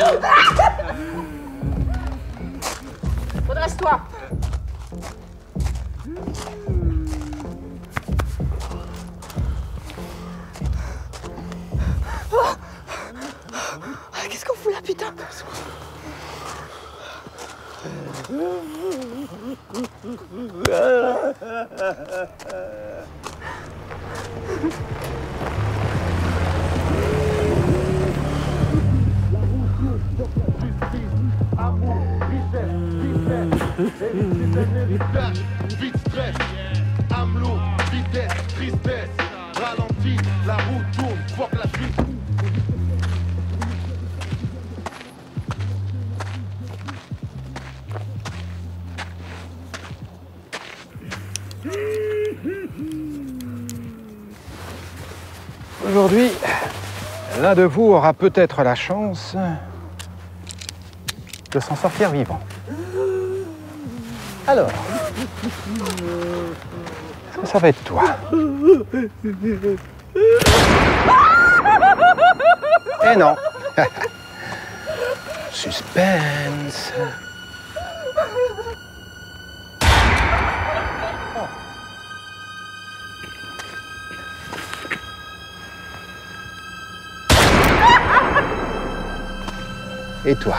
Redresse-toi. Qu'est-ce qu'on fout là, putain? Vite stress, amelot, vitesse, tristesse, ralentis, la roue tourne, fuck la suite. Aujourd'hui, l'un de vous aura peut-être la chance de s'en sortir vivant. Alors, est-ce que ça va être toi? Eh non. Suspense. Et toi?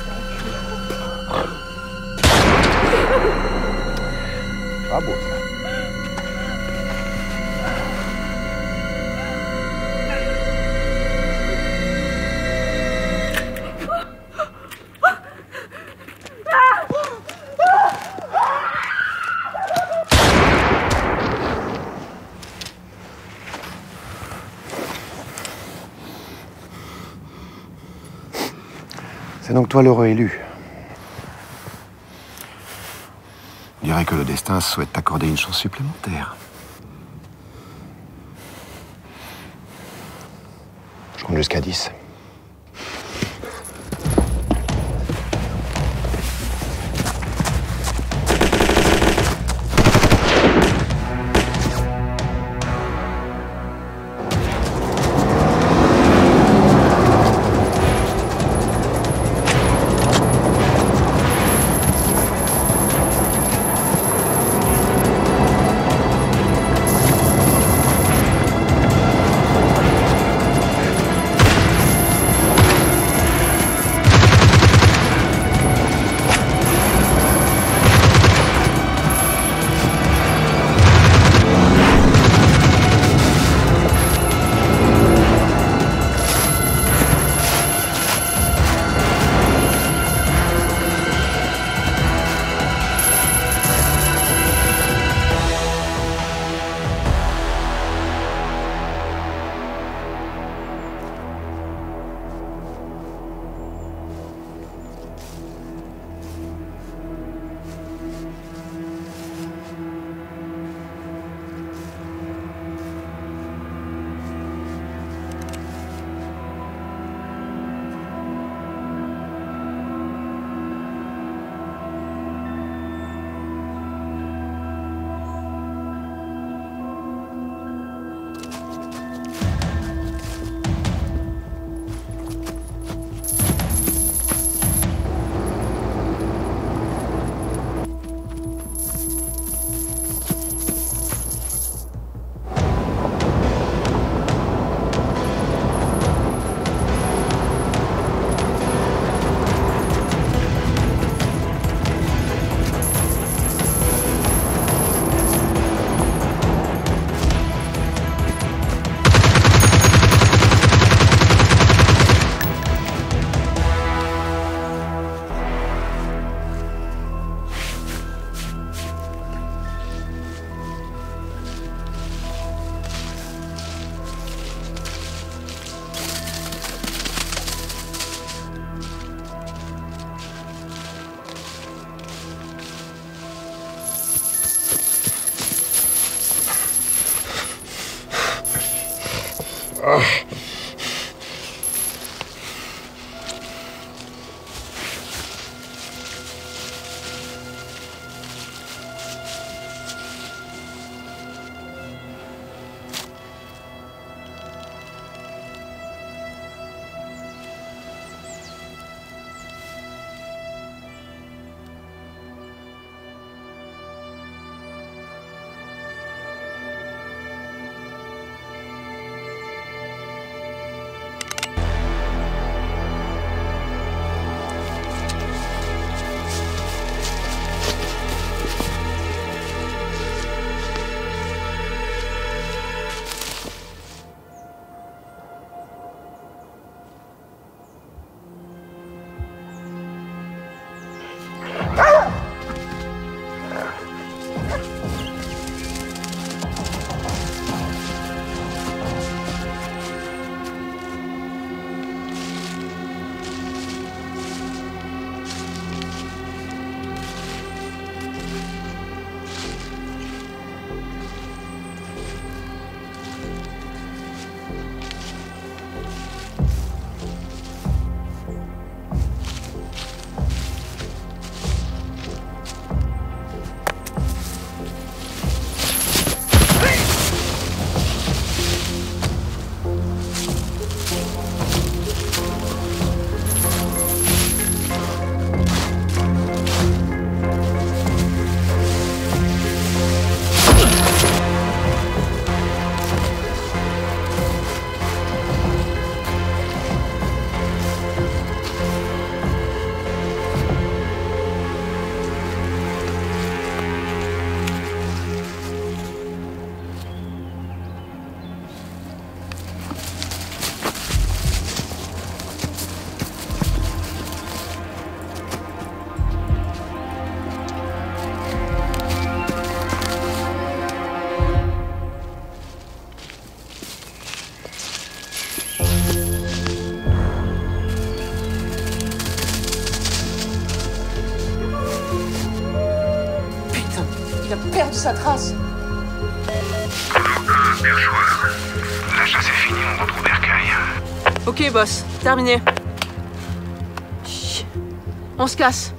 Pas beau, ça. C'est donc toi l'heureux élu. On dirait que le destin souhaite t'accorder une chance supplémentaire. Je compte jusqu'à 10. Il a perdu sa trace. Perchoir. La chasse est finie, on retrouve Bercail. Ok, boss. Terminé. Chut. On se casse.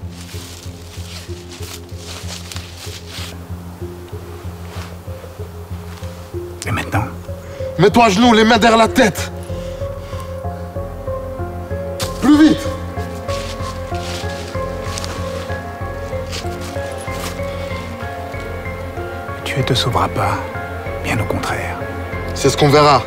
Et maintenant? Mets-toi à genoux, les mains derrière la tête. Plus vite. Tu te sauveras pas. Bien au contraire. C'est ce qu'on verra.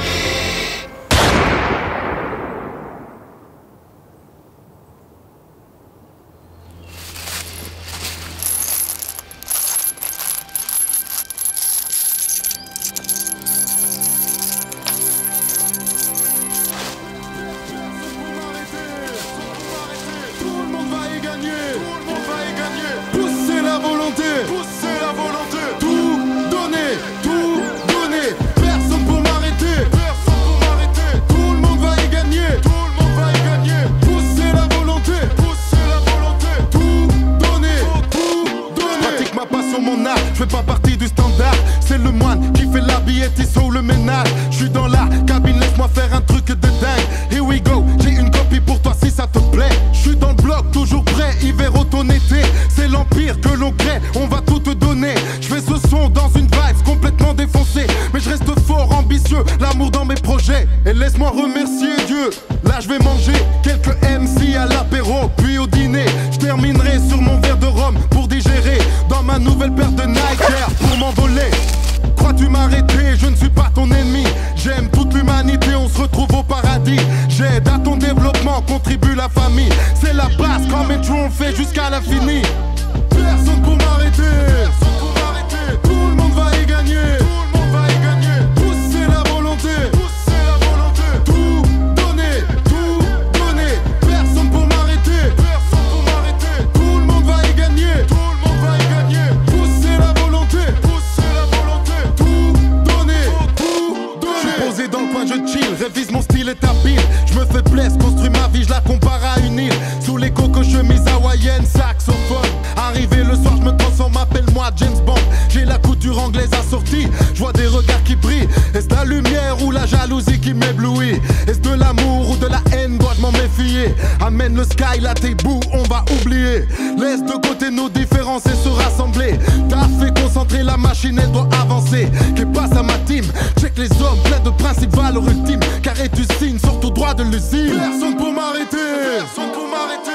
Je fais pas partie du standard, c'est le moine qui fait la billettisse ou le ménage. Je suis dans la cabine, laisse-moi faire un truc de dingue. Here we go, j'ai une copie pour toi si ça te plaît. Je suis dans le bloc, toujours prêt, hiver, automne, été. C'est l'empire que l'on crée, on va tout te donner. Je fais ce son dans une vibe complètement défoncée, mais je reste fort, ambitieux, l'amour dans mes projets. Et laisse-moi remercier Dieu, là je vais manger quelques MC à l'apéro, puis au dîner. Je terminerai sur mon verre de rhum pour digérer dans ma nouvelle paire de Nike Air pour m'envoler. Crois-tu m'arrêter? Je ne suis pas ton ennemi. J'aime toute l'humanité, on se retrouve au paradis. J'aide à ton développement, contribue la famille. C'est la base, quand Metro on le fait jusqu'à l'infini. Personne pour m'arrêter. Personne pour m'arrêter. Tout le monde va y gagner. Tout le monde va y gagner. Pousser la volonté. Pousser la volonté. Tout donner. Tout donner. Personne pour m'arrêter. Personne pour m'arrêter. Tout le monde va y gagner. Tout le monde va y gagner. Pousser la volonté. Pousser la volonté. Tout donner. Tout donner. Je suis posé dans le coin, je chill. Révise mon style est habile. Je me fais plaisir, construis ma vie, je la compare à une île. Sous les coco-chemises hawaïennes, saxophone. Arrivé le soir, je me transforme, appelle-moi James Bond. J'ai la couture anglaise assortie, je vois des regards qui brillent. Est-ce de la lumière ou la jalousie qui m'éblouit? Est-ce de l'amour ou de la haine, dois-je m'en méfier? Amène le sky, là t'es bout, on va oublier. Laisse de côté nos différences et se rassembler. T'as fait concentrer la machine, elle doit avancer. Qu'est passe à ma team, check les hommes, plein de principes, valeurs ultimes. Carré tu signes, sors tout droit de l'usine. Personne pour m'arrêter. Personne pour m'arrêter.